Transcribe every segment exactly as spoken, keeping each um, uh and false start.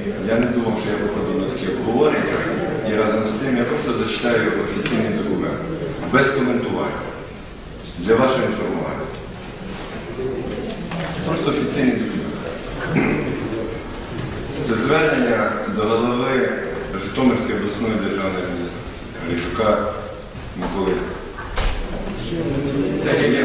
я не думав, що я попаду на таке обговорення, і разом з тим я просто зачитаю офіційний документ, без коментування, для вашого інформування. Просто офіційний документ. Це звернення до голови Житомирської обласної державної адміністрації Рижука Миколи. Це є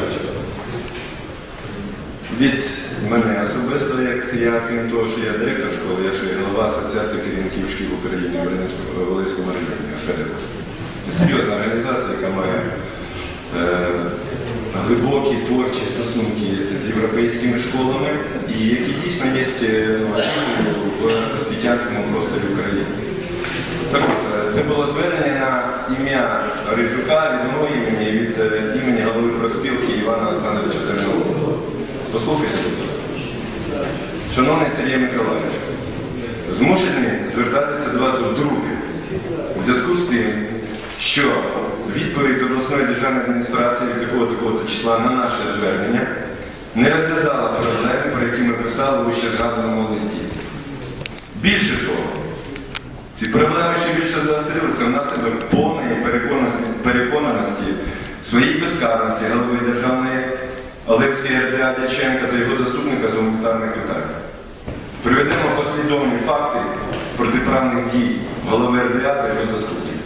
від мене особисто, як я, крім того, що я директор школи, я ще голова Асоціації керівників шкіл в Україні в Волинському районі осередку. Серйозна організація, яка має е, глибокі творчі стосунки з європейськими школами і які дійсно є в освітянському просторі України. Так от, це було звернення на ім'я Рижука від мого імені, від імені голови профспілки Івана Олександровича Тернового. Послухайте, шановний Сергій Миколаївич, змушений звертатися до вас вдруге у зв'язку з тим, що відповідь обласної державної адміністрації від такого-такого числа на наше звернення не розв'язала проблеми, про які ми писали у ще згаданому листі. Більше того, ці проблеми ще більше заострилися внаслідок повної переконаності своїй безкарності голови державної Олевської РДА Дяченка та його заступника з гуманітарних питань. Приведемо послідовні факти протиправних дій голови РДА та його заступника.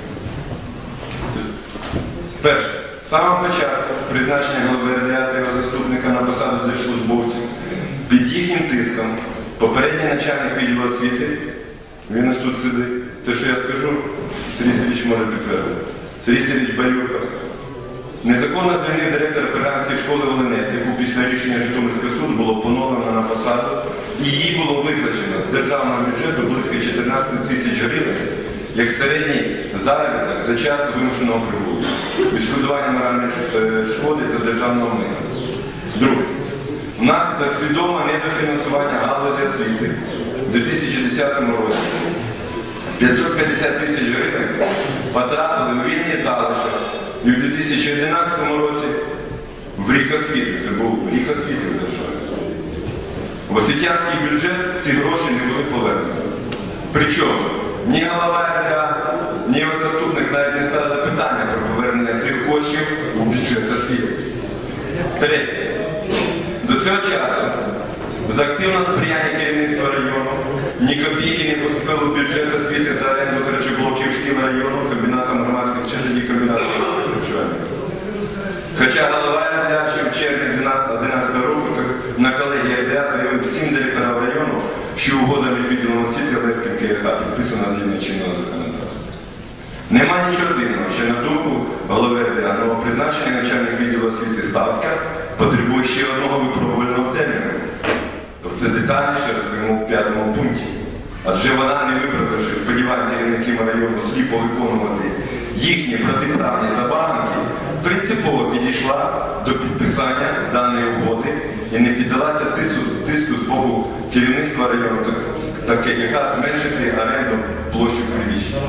Перше. З самого початку призначення голови РДА та його заступника на посаду держслужбовців під їхнім тиском попередній начальник відділу освіти, він ось тут сидить, те, що я скажу, Сергій Сергійович може підтвердити, Сергій Сергійович Баюрка, незаконно звільнив директора Перганської школи Волинець, яку після рішення Житомирського суду було поновлено на посаду, і її було виплачено з державного бюджету близько чотирнадцять тисяч гривень, як середній заробіток за час вимушеного прибутку, відшкодування моральної шкоди та державного мита. Друге. Внаслідок свідомого недофінансування галузі освіти у дві тисячі десятому році п'ятсот п'ятдесят тисяч гривень потрапили у вільні залишок. І у дві тисячі одинадцятому році в рік освіти, це був рік освіти в державі, в освітянський бюджет ці гроші не були повернені. Причому ні голова РДА, ні його заступник навіть не ставили питання про повернення цих коштів у бюджет освіти. Третє. До цього часу за активного сприяння керівництва району ні копійки не поступило в бюджет освіти за оренду харчоблоків шкіл району, комбінатом громадських чи тоді комбінатом харчування. Хоча голова РДА ще в червні дві тисячі одинадцятого року на колегії РДА заявив всім директорам району, що угода між відділом освіти Олевським КГХ підписана згідно чинного законодавства. Нема нічого дивного, що на думку голови РДА новопризначений начальник відділу освіти Ставська потребує ще одного випробувального терміну. Про це детальніше розповімо в п'ятому пункті. Адже вона, не виправдавши сподівань керівників району сліпо виконувати їхні протиправні забаганки, принципово підійшла до підписання даної угоди і не піддалася тиску, тиску з боку керівництва району та КГХ зменшити оренду площу приміщення.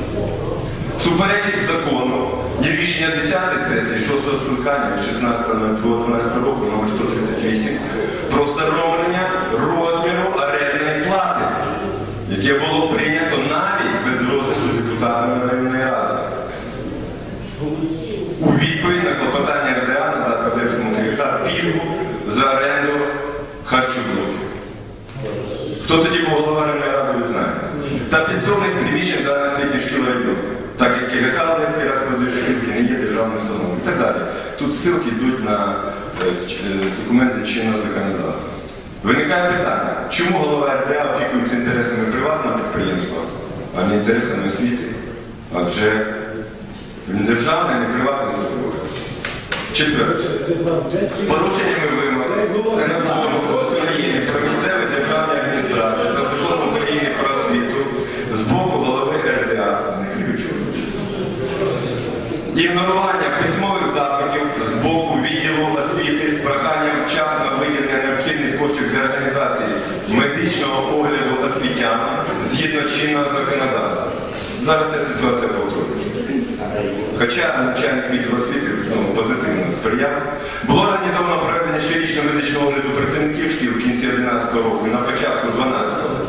Суперечить закону і рішення десятої сесії шостого скликання від шістнадцятого лютого дванадцятого року номер сто тридцять вісім про встановлення розміру орендної плати, яке було прийнято навіть без розгляду депутатами районної ради. У відповідь на клопотання РДА надати Олевському КГХ пільгу за оренду харчоблоків. Хто тоді був голова районної ради, ви знаєте. Та підсобних приміщень загальноосвітніх шкіл району, так як КГХ Олевський розподіл шкілки не є державною установою і так далі. Тут ссылки йдуть на документи чинного законодавства. Виникає питання, чому голова РДА опікується інтересами приватного підприємства, а не інтересами освіти? Адже він державний, а не приватний службовець. Четверте. З порушеннями вимог Закону України про місцеві державні адміністрації та Закону України про освіту з боку голови РДА. Ігнорування письмових запитів з боку відділу освіти з проханням вчасного виділення необхідних коштів для організації медичного огляду освітян згідно чинного законодавства. Зараз ця ситуація повторюється. Хоча начальник відділу освіти ну, позитивно сприяв, було організовано проведення щорічного медичного огляду працівників шкіл в кінці одинадцятого року і на початку дванадцятого.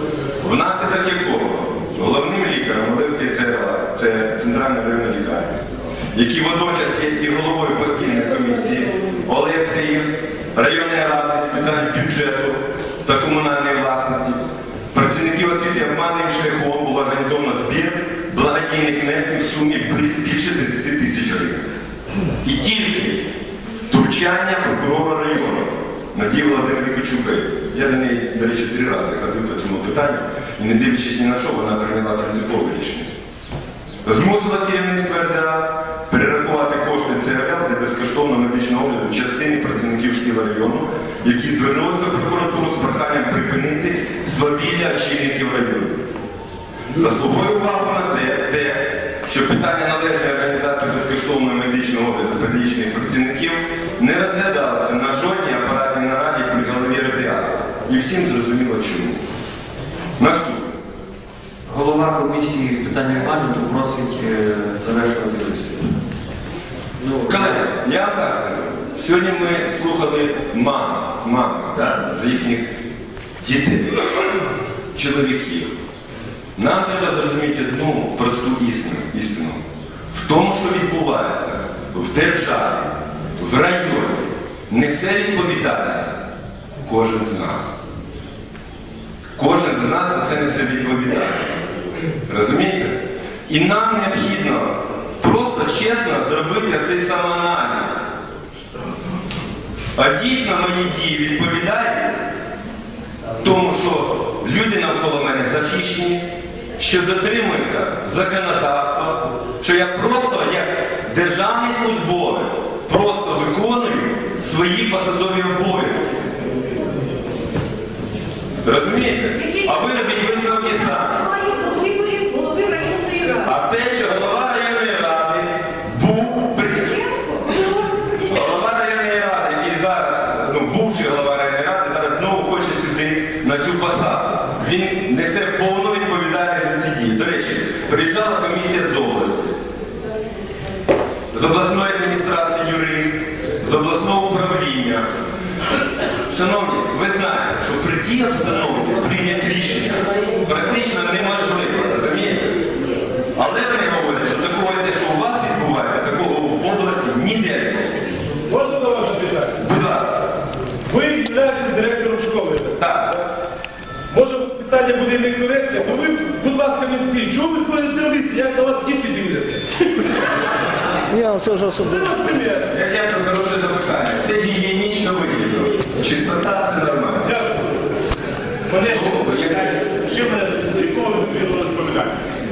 внаслідок якого головним лікарем Олевської ЦРЛА, це Центральна районна лікарня, який водночас є і головою постійної комісії Олевської районної ради з питань бюджету та комунальної власності, працівників освіти обманним шляхом було організовано збір благодійних внесків в сумі більше тридцяти тисяч гривень. І тільки втручання прокурора району Надії Володимирівни Кочубей. Я до неї, до речі, три рази ходив по цьому питанню і, не дивлячись ні на що, вона прийняла принципове рішення. Змусила керівництво РДА перерахувати кошти ЦРЛ для безкоштовного медичного огляду частини працівників шкіл району, які звернулися в прокуратуру з проханням припинити свавілля очільників району. Заслуговує увагу на те, те, що питання належної організації безкоштовного медичного огляду педагогічних працівників не розглядалося на жодній апаратній нараді при голові РДА. І всім зрозуміло чому. Наступне. Голова комісії з питань регламенту просить е, завершувати виступ. Ну, Колеги, я вам так скажу. Сьогодні ми слухали мам, мам, да, за їхніх дітей, чоловіків. Нам треба зрозуміти одну просту істину, істину. В тому, що відбувається в державі, в районі, несе відповідальність кожен з нас. Кожен з нас за це несе відповідальність. Розумієте? І нам необхідно просто чесно зробити цей самоаналіз. А дійсно мої дії відповідають тому, що люди навколо мене захищені, що дотримуються законодавства, що я просто, як державний службовець, просто виконую свої посадові обов'язки. Розумієте? А ви робіть висновки самі. А те, що голова районної ради був при... Голова районної ради, який зараз, ну, бувший голова районної ради, зараз знову хоче сюди на цю посаду. Він несе повну відповідальність за ці дії. До речі, приїжджала комісія з області, з обласної адміністрації юрист, з обласного управління. Шановні, ви знаєте, що при тій обстановці прийняти рішення практично неможливо, розумієте? Але вони говорять, що такого, те, що у вас відбувається, такого в області ніде не було. Можна до вас запитати? Будь ласка. Ви являєтесь директором школи. Так. Може питання буде некоректне, але ви, будь ласка, мені скажіть, чого ви ходите дивитися, як на вас діти дивляться? Я це вже особливо. Це ваш примір. Як я про хороше запитання. Це гігієнічно вигідно. Чистота – це нормально. Дякую. Мене ще, ще мене, з якого ви хотіли розповідати?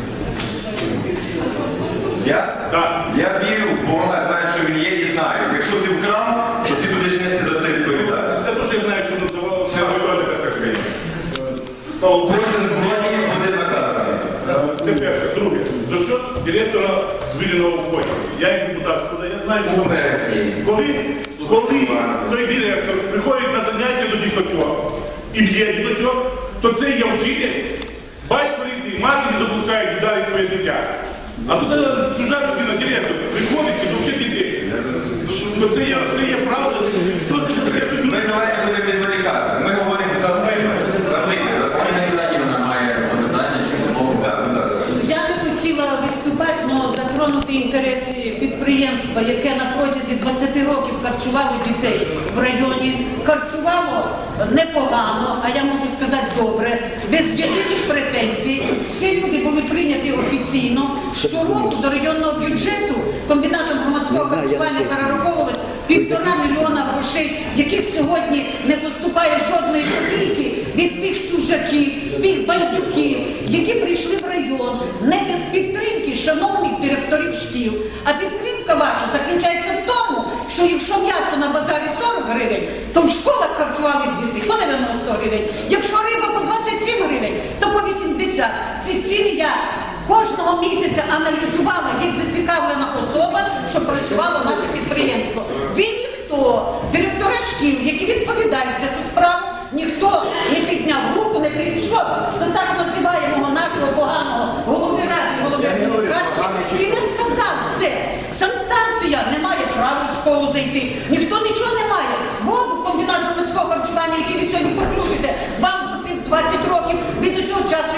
Я? Так. Я вірю в Бога, знаю, що він є і знаю. Якщо ти вкрав, то ти будеш нести за це відповідальність. Це те, що я знаю, що називало Все. Володимир Сашкович. Кожен злодій буде наказаний. Це перше. Друге. За що директора звільненого в потім? Я як депутат, куди я знаю, що коли, коли той директор приходить на заняття до діточок і б'є діточок, то це є вчитель. Батько рідний, мати не допускають віддати своє дитя. А тут чужа людина, директор, приходить і довчить дітей. То це є, це є правда. Ми давай не будемо відволікатися. Ми говоримо за вибір. За вибір. За Вона має запитання чи змогу. Я би хотіла виступати, але затронути інтереси підприємства, яке на протязі двадцяти років харчувало дітей в районі. Харчувало непогано, а я можу сказати добре, без єдиних претензій. Всі люди були прийняті офіційно. Щороку до районного бюджету комбінатом громадського харчування перераховувалось півтора мільйона грошей, яких сьогодні не поступає жодної копійки від тих чужаків, тих бандюків, які прийшли в район не без підтримки шановних директорів шкіл. А підтримка ваша заключається в тому, що якщо м'ясо на базарі сорок гривень, то в школах харчувались діти по дев'яносто гривень. Якщо риба по двадцять сім гривень, то по вісімдесят. Ці ціни я кожного місяця аналізувала як зацікавлена особа, що працювало наше підприємство. Ви ніхто, директори шкіл, які відповідають за цю справу, ніхто не підняв руку, не прийшов до так називаємого нашого поганого голови ради, голови адміністрації і не сказав це. Санстанція не має права в школу зайти, ніхто нічого не має. Воду комбінат громадського харчування, який ви сьогодні поключите, вам двадцять років, ви до цього часу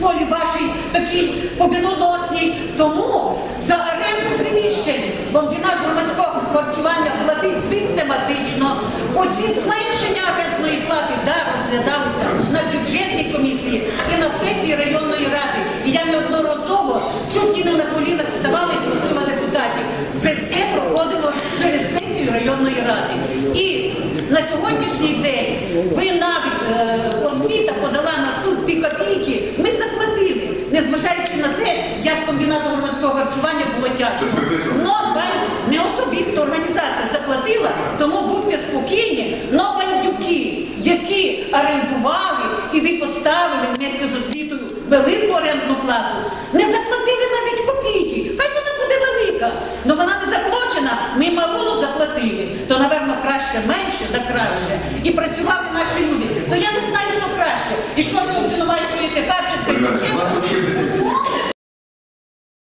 школі вашій такій побідоносній. Тому за оренду приміщень комбінат громадського харчування платив систематично. Оці зменшення орендної плати, да, розглядалися на бюджетній комісії і на сесії районної ради. І я неодноразово чуть не на колінах вставала і просила депутатів. Це все проходило через сесію районної ради. І на сьогоднішній день ви навіть е, освіта подала на суд ті копійки, ми заплатили, незважаючи на те, як комбінату громадського харчування було тяжко. Но бань- не особисто організація заплатила, тому будьте спокійні, но бандюки, які орендували і ви поставили вместе з освітою велику орендну плату, не заплатили навіть копійки. Хай вона буде велика, але вона не заплачена, ми малу заплатили. То, напевно, краще менше, та краще. І працювали наші люди. То я не знаю, що краще. Якщо ви обвинувачуєте Харченка і У вас Кученка, взагалі